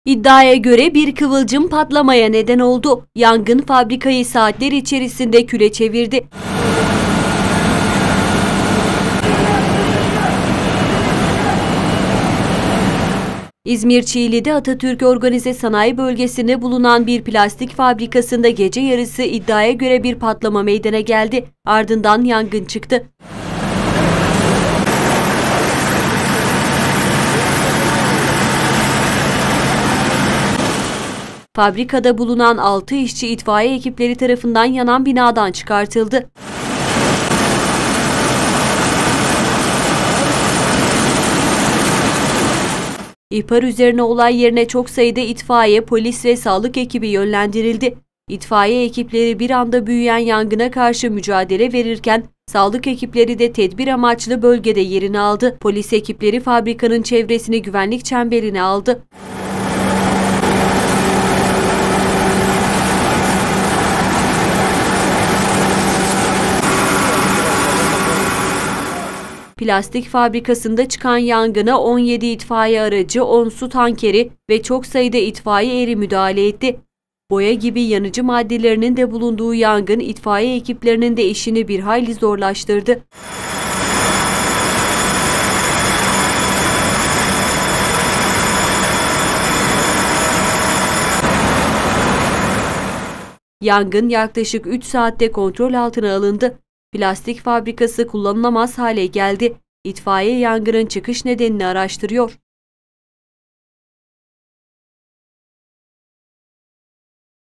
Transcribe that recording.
İddiaya göre bir kıvılcım patlamaya neden oldu. Yangın fabrikayı saatler içerisinde küle çevirdi. İzmir Çiğli'de Atatürk Organize Sanayi Bölgesi'nde bulunan bir plastik fabrikasında gece yarısı iddiaya göre bir patlama meydana geldi. Ardından yangın çıktı. Fabrikada bulunan 6 işçi itfaiye ekipleri tarafından yanan binadan çıkartıldı. İhbar üzerine olay yerine çok sayıda itfaiye, polis ve sağlık ekibi yönlendirildi. İtfaiye ekipleri bir anda büyüyen yangına karşı mücadele verirken, sağlık ekipleri de tedbir amaçlı bölgede yerini aldı. Polis ekipleri fabrikanın çevresini güvenlik çemberine aldı. Plastik fabrikasında çıkan yangına 17 itfaiye aracı, 10 su tankeri ve çok sayıda itfaiye eri müdahale etti. Boya gibi yanıcı maddelerinin de bulunduğu yangın itfaiye ekiplerinin de işini bir hayli zorlaştırdı. Yangın yaklaşık 3 saatte kontrol altına alındı. Plastik fabrikası kullanılamaz hale geldi. İtfaiye yangının çıkış nedenini araştırıyor.